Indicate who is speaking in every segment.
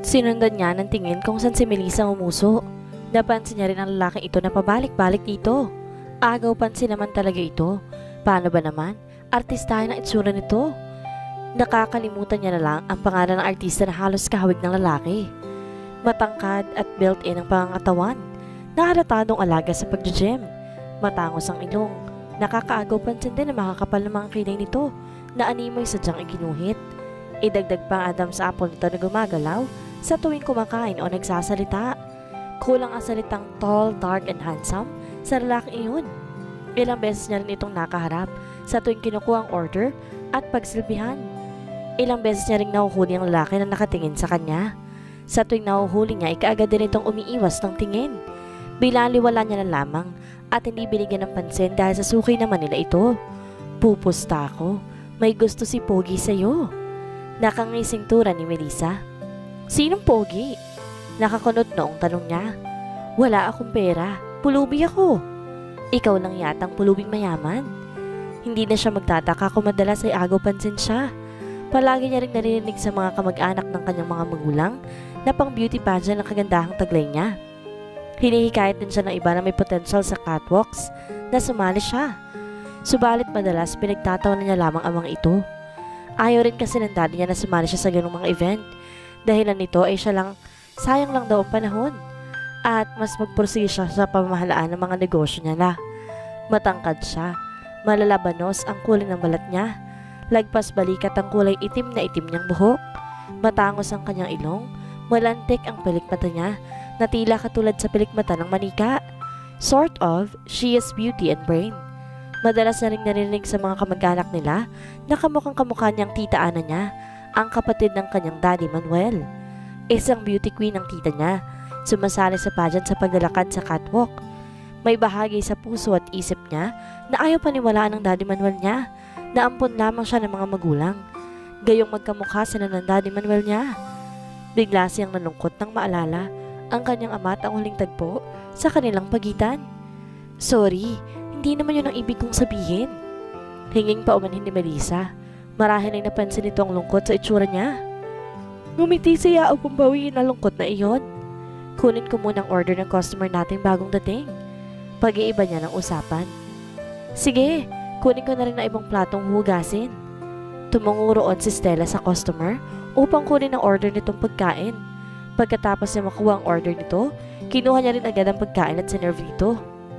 Speaker 1: Sinundan niya ng tingin kung saan si Melissa umuso. Napansin niya rin ang lalaking ito na pabalik-balik dito. Agaw pansin naman talaga ito. Paano ba naman? Artistahin ang itsura nito. Nakakalimutan niya na lang ang pangalan ng artista na halos kahawig ng lalaki. Matangkad at built-in ang pangangatawan. Nakalatadong alaga sa pag-gym. Matangos ang ilong. Nakakaagaw pansin din na makakapal ng mga kilay nito na animoy sadyang iginuhit. Idagdag pa ang Adam's apple nito na gumagalaw sa tuwing kumakain o nagsasalita. Kulang ang salitang tall, dark, and handsome sa lalaking iyon. Ilang beses niya rin itong nakaharap sa tuwing kinukuha ang order at pagsilbihan. Ilang beses niya rin nahuhuli ang lalaki na nakatingin sa kanya. Sa tuwing nahuhuli niya, ikaagad din itong umiiwas ng tingin. Bilaliwala niya na lamang at hindi binigyan ng pansin dahil sa suki naman nila ito. Pupusta ako. May gusto si Pogi sa'yo. Nakangising tura ni Melissa. Sinong Pogi? Nakakunot noong tanong niya. Wala akong pera. Pulubi ako. Ikaw lang yatang pulubing mayaman. Hindi na siya magtataka kung madalas ay agaw pansin siya. Palagi niya rin narinig sa mga kamag-anak ng kanyang mga magulang na pang beauty pageant ang kagandahang taglay niya. Hinihikayat din siya ng iba na may potential sa catwalks na sumali siya. Subalit madalas pinagtatawanan niya lamang ang mga ito. Ayaw rin kasi ng daddy niya na sumali siya sa ganung mga event. Dahilan nito ay siya lang, sayang lang daw ang panahon. At mas magpursige siya sa pamahalaan ng mga negosyo niya na. Matangkad siya. Malalabanos ang kulay ng balat niya. Lagpas balikat ang kulay itim na itim niyang buhok. Matangos ang kanyang ilong. Malantik ang pilikmata niya na tila katulad sa pilikmata ng manika. Sort of, she is beauty and brain. Madalas na rin narinig sa mga kamag-anak nila na kamukhang kamukha niyang tita Ana niya, ang kapatid ng kanyang daddy Manuel. Isang beauty queen ang tita niya. Sumasali sa pageant sa paglalakad sa catwalk. May bahagi sa puso at isip niya na ayaw paniwalaan ng daddy Manuel niya na ampon lamang siya ng mga magulang. Gayong magkamukha sila ng daddy Manuel niya. Bigla siyang nalungkot nang maalala ang kanyang ama at ang huling tagpo sa kanilang pagitan. Sorry, hindi naman yun ang ibig kong sabihin. Hinging pa umanhin ni Melissa. Marahil ay napansin nito ang lungkot sa itsura niya. Ngumiti siya upang bawiin ang lungkot na iyon. Kunin ko muna ang order ng customer natin bagong dating. Pag-iiba niya ng usapan. Sige, kunin ko na rin ang ibang platong hugasin. Tumungo roon si Stella sa customer upang kunin ang order nitong pagkain. Pagkatapos niya makuha ang order nito, kinuha niya rin agad ang pagkain at sinerve nito.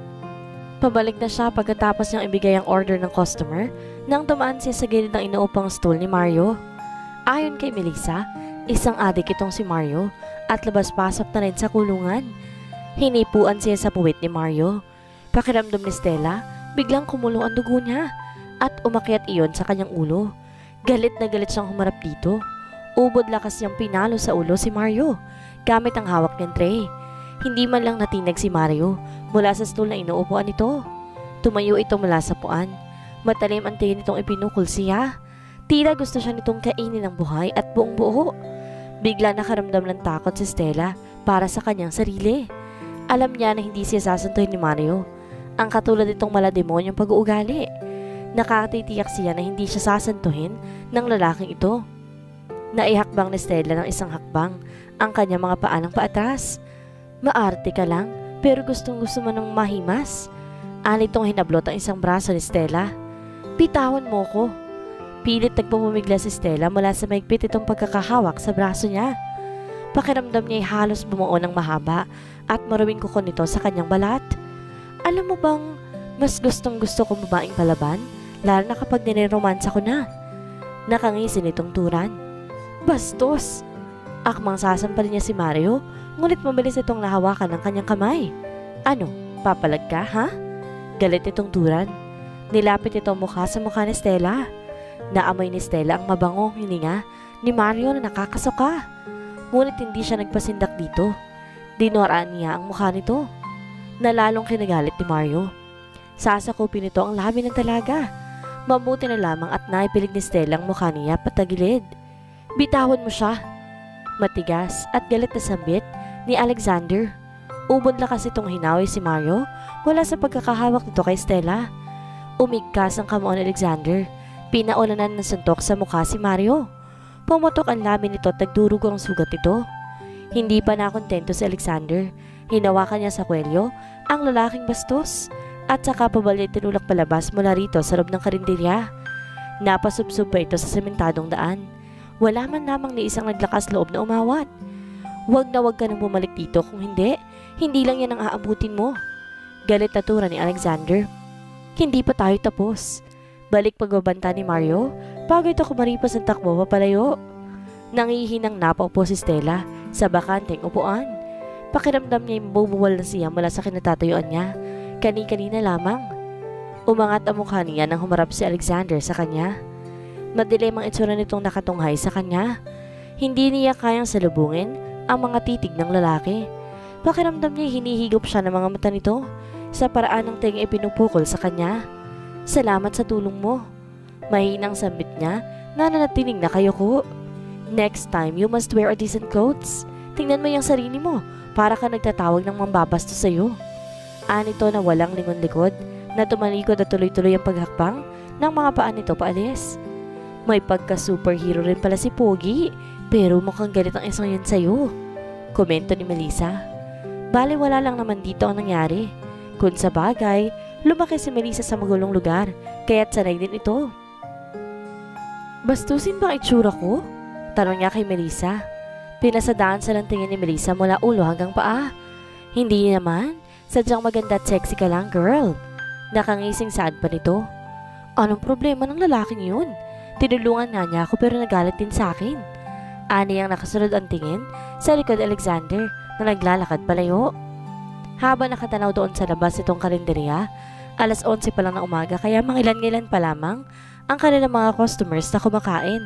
Speaker 1: Pabalik na siya pagkatapos niyang ibigay ang order ng customer nang tumaan siya sa gilid ng inuupang stool ni Mario. Ayon kay Melissa, isang adik itong si Mario at labas-pasok na rin sa kulungan. Hinipuan siya sa puwit ni Mario. Pakiramdam ni Stella, biglang kumulo ang dugo niya at umakyat iyon sa kanyang ulo. Galit na galit siyang humarap dito. Ubod lakas niyang pinalo sa ulo si Mario gamit ang hawak niyang tray. Hindi man lang natinag si Mario mula sa stool na inuupuan nito. Tumayo ito mula sa puan. Matalim ang tingin nitong ipinukol siya. Tila gusto siya nitong kainin ng buhay at buong buo. Bigla nakaramdam ng takot si Stella para sa kanyang sarili. Alam niya na hindi siya sasantuhin ni Mario. Ang katulad nitong malademonyong pag-uugali. Nakatitiyak siya na hindi siya sasantuhin ng lalaking ito. Naihakbang ni Stella ng isang hakbang ang kanyang mga paa ng paatras. Maarte ka lang, pero gustong gusto mo ng mahimas. Anitong hinablot ang isang braso ni Stella. Bitawan mo ko. Pilit nagpumumigla si Stella mula sa maigpit itong pagkakahawak sa braso niya. Pakiramdam niya ay halos bumuo ng mahaba at maraming kuko nito sa kanyang balat. Alam mo bang mas gustong gusto kong babaeng palaban, lalo na kapag nireromansa ko na. Nakangisi nitong turan. Bastos! Akmang sasampalin niya si Mario, ngunit mabilis itong nahawakan ng kanyang kamay. Ano, papalag ka, ha? Galit itong turan. Nilapit itong mukha sa mukha ni Stella. Naamoy ni Stella ang mabangong hininga ni Mario na nakakasuka. Ngunit hindi siya nagpasindak dito. Dinoraan niya ang mukha nito. Nalalong kinagalit ni Mario. Sasakupin nito ang labi ng talaga. Mabuti na lamang at naipilig ni Stella ang mukha niya patagilid. Bitawan mo siya. Matigas at galit na sambit ni Alexander. Ubod lakas itong hinawi si Mario mula sa pagkakahawak nito kay Stella. Umigkas ang kamao ni Alexander. Pinaulanan ng suntok sa mukha si Mario. Pumutok ang labi nito at nagdurugo ang sugat nito. Hindi pa nakontento si Alexander. Hinawakan niya sa kwelyo ang lalaking bastos at saka pabalya tinulak palabas mula rito sa loob ng karinderya. Napasubsob pa ito sa sementadong daan. Wala man lamang ni isang naglakas loob na umawat. Huwag na huwag ka nang bumalik dito, kung hindi, hindi lang yan ang aabutin mo. Galit na tura ni Alexander. Hindi pa tayo tapos. Balik pagbabanta ni Mario bago ito kumaripas ang takbo papalayo. Nangihinang napaupo si Stella sa bakanteng upuan. Pakiramdam niya yung bubuwal na siya mula sa kinatatayuan niya. Kani-kanina lamang. Umangat ang mukha niya nang humarap si Alexander sa kanya. Madilim ang itsura nitong nakatunghay sa kanya. Hindi niya kayang salubungin ang mga titig ng lalaki. Pakiramdam niya hinihigop siya ng mga mata nito sa paraan ng tinga ipinupukol sa kanya. Salamat sa tulong mo. Mahinang sambit niya na nanatiling nakayuko. Next time, you must wear a decent clothes. Tingnan mo yung sarili mo para ka nagtatawag ng mambabasto sa'yo. Anito na walang lingon-likod na tumalikod at tuloy-tuloy ang paghakbang ng mga paa nito paalis. May pagka-superhero rin pala si Pogi, pero mukhang galit ang isang yun sa'yo. Komento ni Melissa. Bale wala lang naman dito ang nangyari. Kung sa bagay, lumaki si Melissa sa magulong lugar, kaya't sanay din ito. Bastusin ba ang itsura ko? Tanong niya kay Melissa. Pinasadaan sa lantingin ni Melissa mula ulo hanggang paa. Hindi naman, sadyang maganda at sexy ka lang, girl. Nakangising saan pa nito. Anong problema ng lalaking yun? Tinulungan nga niya ako pero nagalit din sa akin. Ani ang nakasunod ang tingin sa likod Alexander na naglalakad palayo. Habang nakatanaw doon sa labas itong karinderya, alas 11 pa lang ng umaga kaya mangilan-ngilan pa lamang ang kanilang mga customers na kumakain.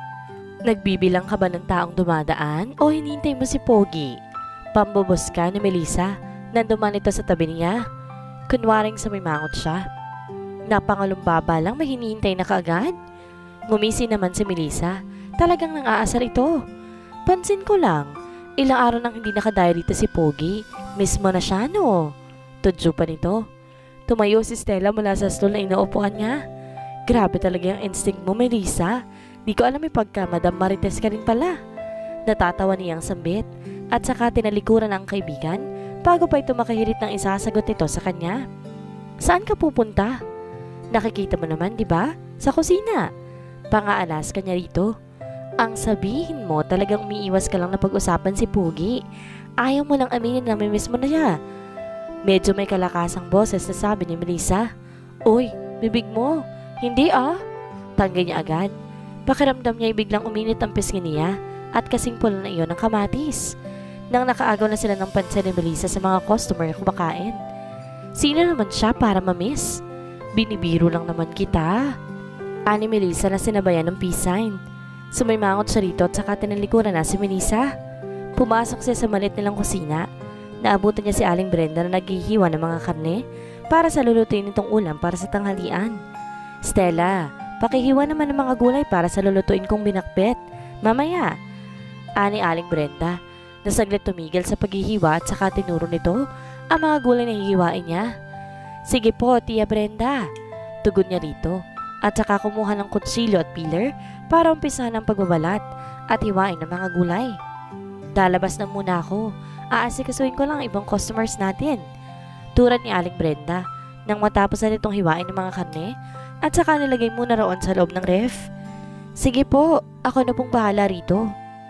Speaker 1: Nagbibilang ka ba ng taong dumadaan o hinihintay mo si Pogi? Pambubos ka ni Melissa nang duman ito sa tabi niya. Kunwaring sa may mangot siya. Napangalumbaba lang may hinihintay na kaagad. Ngumisi naman si Melissa. Talagang nang-aasar ito. Pansin ko lang, ilang araw nang hindi nakadayo dito si Pogi. Mismo na siya, no? Tudyo pa nito. Tumayo si Stella mula sa stool na inuupuan niya. Grabe talaga yung instinct mo, Melissa. Di ko alam pagka Madam Marites ka rin pala. Natatawa niyang sambit at saka tinalikuran ang kaibigan bago pa ito makahirit ng isasagot nito sa kanya. Saan ka pupunta? Nakikita mo naman, di ba? Sa kusina. Pangaalas ka niya rito. Ang sabihin mo talagang umiiwas ka lang na pag-usapan si Pogi. Ayaw mo lang aminin na may miss mo na siya. Medyo may kalakasang boses na sabi ni Melissa. Uy, bibig mo. Hindi Tanggay niya agad. Pakiramdam niya ay biglang uminit ang pisngi niya at kasing pula na iyon ng kamatis. Nang nakaagaw na sila ng pansin ni Melissa sa mga customer na kumakain. Sino naman siya para mamiss? Binibiro lang naman kita. Ani Melissa na sinabayan ng peace sign. Sumaymangot siya rito at saka tinalikuran na si Melissa. Pumasok siya sa malit nilang kusina. Naabutan niya si Aling Brenda na naghihiwa ng mga karne para sa lulutuin nitong ulam para sa tanghalian. Stella, pakihiwa naman ng mga gulay para sa lulutuin kong binakbet. Mamaya. Ani Aling Brenda. Nasaglit tumigil sa paghihiwa at saka tinuro nito ang mga gulay na hihiwain niya. Sige po, Tia Brenda. Tugon niya rito. At saka kumuha ng kutsilyo at peeler para umpisahan ang pagbabalat at hiwain ng mga gulay. Lalabas na muna ako. Aasikasuhin ko lang ang ibang customers natin. Turan ni Aling Brenda nang matapos na nitong hiwain ng mga karne at saka nilagay muna roon sa loob ng ref. Sige po, ako na pong bahala rito.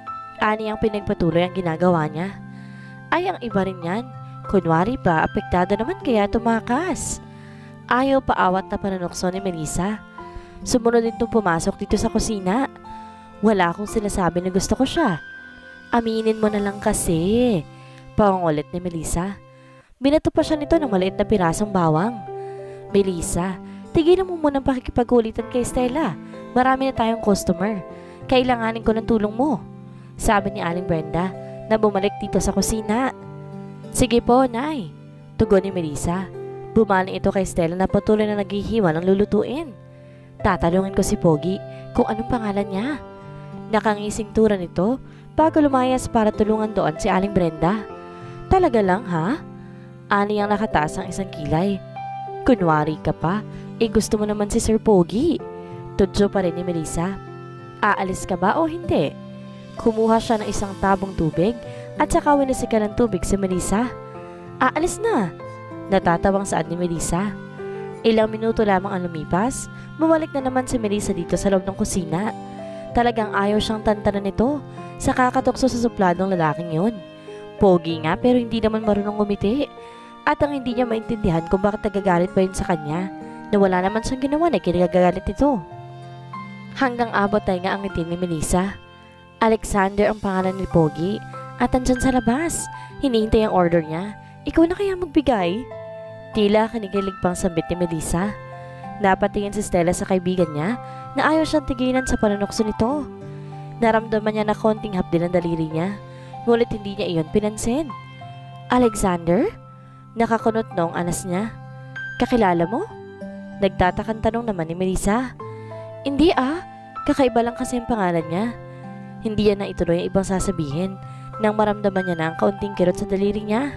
Speaker 1: Ani ang pinagpatuloy ang ginagawa niya. Ay, ang iba rin yan. Kunwari ba, apektado naman kaya tumakas. Ayaw paawat na pananukso ni Melissa. Sumunod din itong pumasok dito sa kusina. Wala akong sinasabi na gusto ko siya. Aminin mo na lang kasi. Pangungulit ni Melissa. Binato pa siya nito ng maliit na pirasong bawang. Melissa, tigilan mo munang pakikipag-ulitan kay Stella. Marami na tayong customer. Kailanganin ko ng tulong mo. Sabi ni Aling Brenda na bumalik dito sa kusina. Sige po, Nay. Tugon ni Melissa. Bumaling ito kay Stella na patuloy na naghihiwa ng lulutuin. Tatalungin ko si Pogi kung anong pangalan niya. Nakangising tura nito bago lumayas para tulungan doon si Aling Brenda. Talaga lang ha? Ani ang nakataas ang isang kilay. Kunwari ka pa, gusto mo naman si Sir Pogi. Tudyo pa rin ni Melissa. Aalis ka ba o hindi? Kumuha siya ng isang tabong tubig at saka winisika ng tubig si Melissa. Aalis na! Natatawang saad ni Melissa. Ilang minuto lamang ang lumipas, bumalik na naman si Melissa dito sa loob ng kusina. Talagang ayaw siyang tantanan nito sa kakatukso sa supladong lalaking yun. Pogi nga pero hindi naman marunong ngumiti. At ang hindi niya maintindihan kung bakit nagagalit pa yun sa kanya na wala naman siyang ginawa na kinagagalit ito. Hanggang abot tayo nga ang ngiti ni Melissa. Alexander ang pangalan ni Pogi at andyan sa labas. Hinihintay ang order niya. Ikaw na kaya magbigay? Tila kinikilig pang sambit ni Melissa. Napatingin si Stella sa kaibigan niya na ayaw siyang tigilan sa panunokso nito. Naramdaman niya na konting hapdi ng daliri niya, ngunit hindi niya iyon pinansin. Alexander? Nakakunot noong anas niya. Kakilala mo? Nagtatakang tanong naman ni Melissa. Hindi kakaiba lang kasi ang pangalan niya. Hindi niya na ituloy ang ibang sasabihin nang maramdaman niya na ang kaunting kirot sa daliri niya.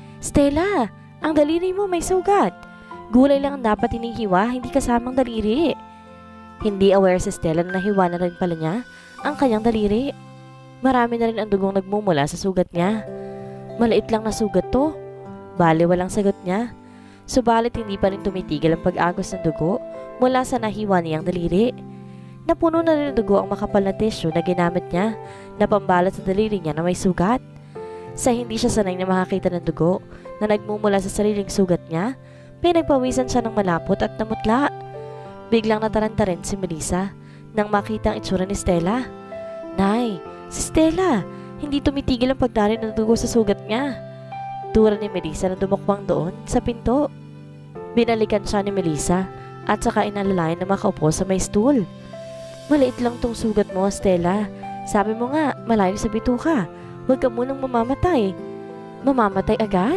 Speaker 1: Stella! Ang daliri mo may sugat. Gulay lang ang dapat hinihiwa, hindi kasamang daliri. Hindi aware si Stella na nahiwa na rin pala niya ang kanyang daliri. Marami na rin ang dugong nagmumula sa sugat niya. Maliit lang na sugat to. Bale walang sagot niya. Subalit hindi pa rin tumitigil ang pag-agos ng dugo mula sa nahiwa niyang daliri. Napuno na rin ng dugo ang makapal na tissue na ginamit niya na pambalot sa daliri niya na may sugat. Sa hindi siya sanay na makakita ng dugo na nagmumula sa sariling sugat niya, pinagpawisan siya ng malapot at namutla. Biglang nataranta rin si Melissa nang makita ang itsura ni Stella. Nay, si Stella! Hindi tumitigil ang pagdali ng dugo sa sugat niya. Tura ni Melissa na dumukwang doon sa pinto. Binalikan siya ni Melissa at saka inalalayan na makaupo sa may stool. Maliit lang tong sugat mo, Stella. Sabi mo nga, malayo sa bituka. Huwag ka munang mamamatay. Mamamatay agad?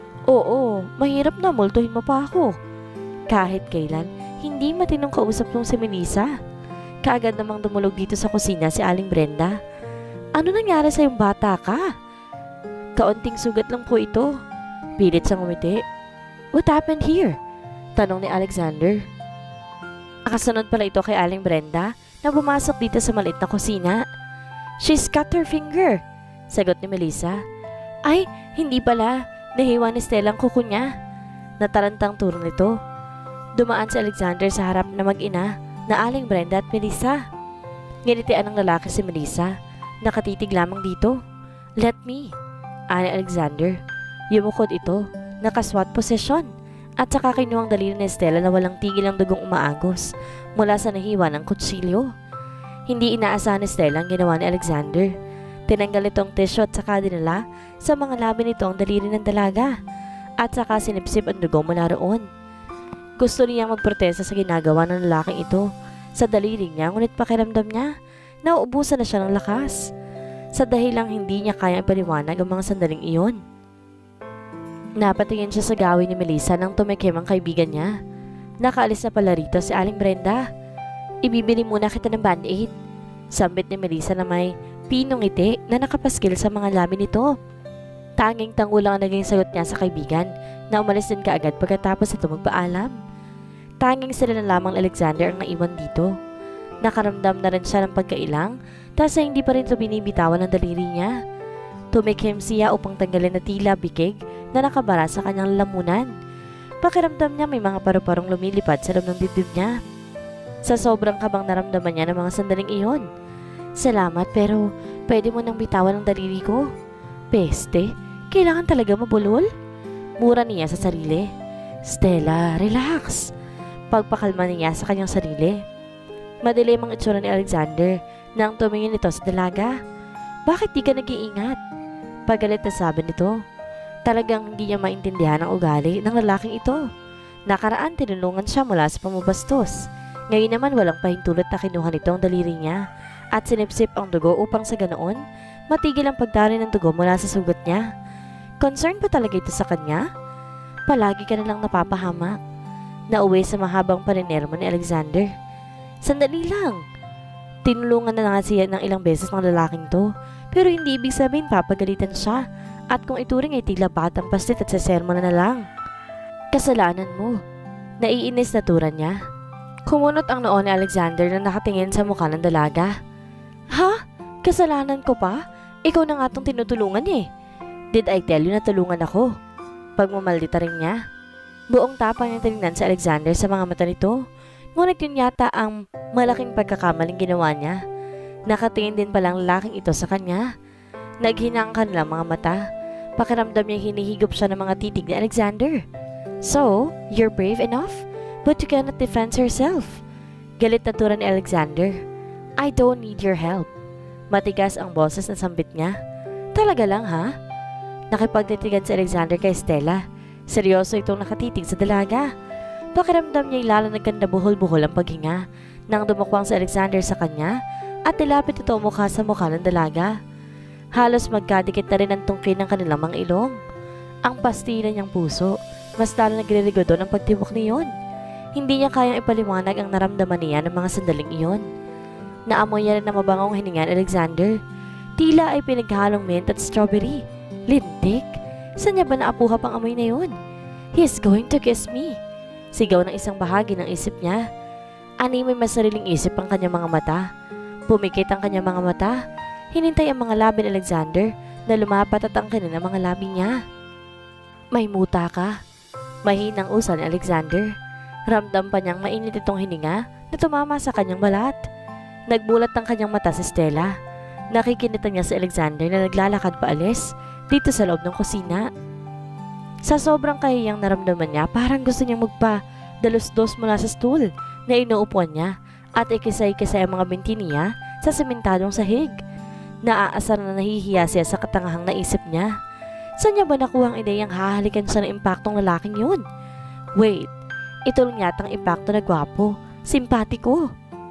Speaker 1: Oo, mahirap na multuhin mo pa ako. Kahit kailan, hindi matinong kausap nung si Melissa. Kaagad namang dumulog dito sa kusina si Aling Brenda. Ano nangyari sa yung bata ka? Kaunting sugat lang po ito. Pilit siyang umiti. What happened here? Tanong ni Alexander. Akasunod pala ito kay Aling Brenda na pumasok dito sa maliit na kusina. She's cut her finger. Sagot ni Melissa. Ay, hindi pala. Nahiwa ni Stella ang kuko niya. Natarantang turo nito. Dumaan si Alexander sa harap na mag-ina na Aling Brenda at Melissa. Nginitian ng lalaki si Melissa. Nakatitig lamang dito. Let me. Ani Alexander. Yumukod ito. Nakaswat position. At saka kinuwang daliri ni Stella na walang tigil ang dugong umaagos mula sa nahiwa ng kutsilyo. Hindi inaasahan ni Stella ang ginawa ni Alexander. Tinanggal itong tissue at saka dinala sa mga labi nito ang daliri ng dalaga at saka sinipsip ang dugo mula roon. Gusto niyang magprotesta sa ginagawa ng lalaking ito sa daliri niya, ngunit pakiramdam niya nauubusan na siya ng lakas sa dahilang hindi niya kayang ipaliwanag ang mga sandaling iyon. Napatingin siya sa gawin ni Melissa nang tumikim ang kaibigan niya. Nakaalis na pala rito si Aling Brenda. Ibibili muna kita ng band-aid. Sambit ni Melissa na may pinong ngiti na nakapaskil sa mga labi nito. Tanging tango lang ang naging sagot niya sa kaibigan na umalis din kaagad pagkatapos ito magpaalam. Tanging sila na lamang Alexander ang naiwan dito. Nakaramdam na rin siya ng pagkailang dahil hindi pa rin ito binibitawan ng daliri niya. Tumikim siya upang tanggalin na tila bikig na nakabara sa kanyang lamunan. Pakiramdam niya may mga paru-parong lumilipad sa loob ng dibdib niya. Sa sobrang kabang naramdaman niya ng mga sandaling iyon. Salamat pero pwede mo nang bitawan ang daliri ko. Peste, kailangan talaga mabulol? Mura niya sa sarili. Stella, relax. Pagpakalma niya sa kanyang sarili. Madilim ang itsura ni Alexander nang tumingin ito sa dalaga. Bakit di ka nag-iingat? Pagalit na sabi nito. Talagang hindi niya maintindihan ang ugali ng lalaking ito. Nakaraan tinulungan siya mula sa pamabastos. Ngayon naman walang pahintulot na kinuha nito ang daliri niya at sinipsip ang dugo upang sa ganoon matigil ang pagdari ng dugo mula sa sugat niya. Concern pa talaga ito sa kanya? Palagi ka na lang napapahamak. Nauwi sa mahabang paninermo ni Alexander. Sandali lang. Tinulungan na nga siya ng ilang beses ng lalaking to, pero hindi ibig sabihin papagalitan siya at kung ituring ay tila batang paslit at sasermo na lang. Kasalanan mo. Naiinis na tura niya. Kumunot ang noo ni Alexander na nakatingin sa mukha ng dalaga. Ha? Kasalanan ko pa? Ikaw na nga tong tinutulungan eh. Did I tell you na tulungan ako? Pagmamaldita rin niya. Buong tapang niyang tinignan si Alexander sa mga mata nito. Ngunit yun yata ang malaking pagkakamaling ginawa niya. Nakatingin din palang lalaking ito sa kanya. Naghinang kanilang mga mata. Pakiramdam niya hinihigop siya ng mga titig ni Alexander. So, you're brave enough, but you cannot defend yourself. Galit na tura ni Alexander. I don't need your help. Matigas ang boses na sambit niya. Talaga lang ha? Nakipagtitigan si Alexander kay Stella. Seryoso itong nakatitig sa dalaga. Pakiramdam niya lalo nagkanda buhol-buhol ang paghinga nang dumakwang si Alexander sa kanya at nilapit ito mukha sa mukha ng dalaga. Halos magkadikit na rin ang tungkin ng kanilang mga ilong. Ang pastila niyang puso, mas lalo nagririgo doon ang pagtibok niyon. Hindi niya kayang ipaliwanag ang naramdaman niya ng mga sandaling iyon. Naamoy niya rin na mabangong hininga ni Alexander. Tila ay pinaghalong mint at strawberry. Lintik? Saan niya ba naapuhap ang amoy na yun? He's going to kiss me. Sigaw ng isang bahagi ng isip niya. Ani may masariling isip ang kanyang mga mata. Pumikit ang kanyang mga mata. Hinintay ang mga labi ni Alexander na lumapat at angkinin ang mga labi niya. May muta ka. Mahinang usa ni Alexander. Ramdam pa niyang mainit itong hininga na tumama sa kanyang balat. Nagbulat ang kanyang mata si Stella. Nakikinitan niya si Alexander na naglalakad paalis dito sa loob ng kusina. Sa sobrang kahiyang naramdaman niya, parang gusto niyang magpa-dalos-dos mula sa stool na inuupuan niya at ikisay-kisay ang mga binti niya sa sementadong sahig. Naaasar na nahihiya siya sa katangahang naisip niya. Saan niya ba nakuha ang ideyang hahalikan siya ng impaktong lalaking yun? Wait, ito lang yatang impakto na gwapo, simpatiko.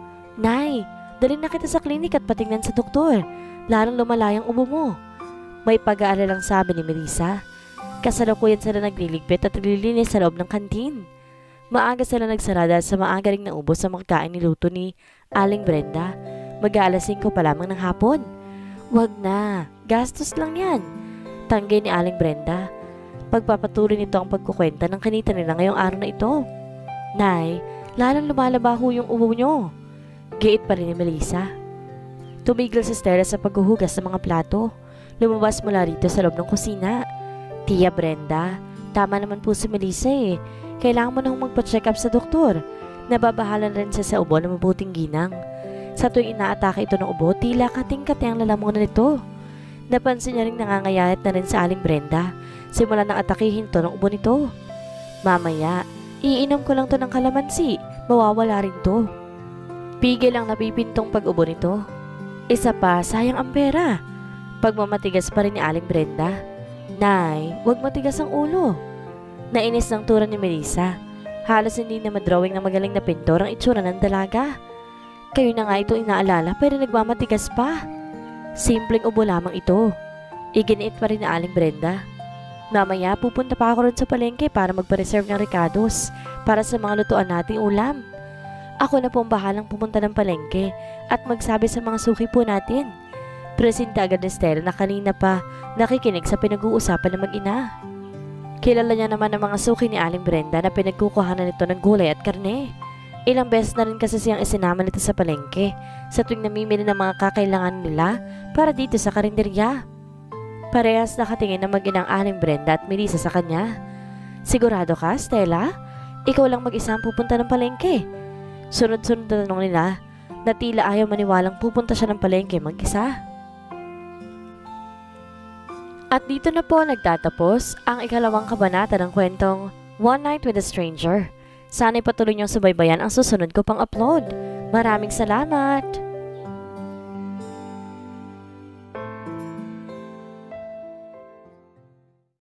Speaker 1: Nay, dalhin na kita sa klinik at patingnan sa doktor. Lalong lumalayang ubo mo. May pag-aalalang sabi ni Melissa. Kasalukuyan sila nagliligpit at naglilinis sa loob ng kantin. Maaga sila nagsara dahil sa maaga ring naubos sa mga kain niluto ni Aling Brenda. Mag-aalas 5 pa lamang ng hapon. Wag na, gastos lang yan. Tanggay ni Aling Brenda. Pagpapatuloy nito ang pagkukwenta ng kanita nila ngayong araw na ito. Nay, lalong lumalaba ho yung ubo nyo. Giit pa rin ni Melissa. Tumigil si Stella sa paghuhugas ng mga plato. Lumabas mula rito sa loob ng kusina. Tia Brenda, tama naman po si Melissa eh. Kailangan mo nang magpa-check up sa doktor. Nababahalan rin siya sa ubo na mabuting ginang. Sa tuwing inaatake ito ng ubo, tila kating-kati ang lalamunan nito. Napansin niya rin nangangayayat na rin sa Aling Brenda. Simula nang atakihin to ng ubo nito. Mamaya, iinom ko lang to ng kalamansi. Mawawala rin to. Pigil ang napipintong pag-ubo nito. Isa pa, sayang ang pera. Pagmamatigas pa rin ni Aling Brenda. Nay, huwag matigas ang ulo. Nainis ng tura ni Melissa. Halos hindi na madrawing na magaling na pintor ang itsura ng dalaga. Kayo na nga ito inaalala pero nagmamatigas pa. Simpleng ubo lamang ito. Iginiit pa rin ni Aling Brenda. Mamaya pupunta pa ako ron sa palengke para magpa-reserve ng ricados para sa mga lutuan nating ulam. Ako na po ang bahalang pumunta ng palengke at magsabi sa mga suki po natin. Presenta agad ni Stella na kanina pa nakikinig sa pinag-uusapan ng mag-ina. Kilala niya naman ang mga suki ni Aling Brenda na pinagkukuhanan nito ng gulay at karne. Ilang beses na rin kasi siyang isinama nito sa palengke sa tuwing namimili ng mga kakailangan nila para dito sa karinderya. Parehas nakatingin na mag-inang Aling Brenda at Melissa sa kanya. Sigurado ka, Stella? Ikaw lang mag-isa ang pupunta ng palengke. Sunod-sunod na tanong nila na tila ayaw maniwalang pupunta siya ng palengke mag-isa. At dito na po nagtatapos ang ikalawang kabanata ng kwentong One Night with a Stranger. Sana'y patuloy niyong subaybayan ang susunod ko pang upload. Maraming salamat!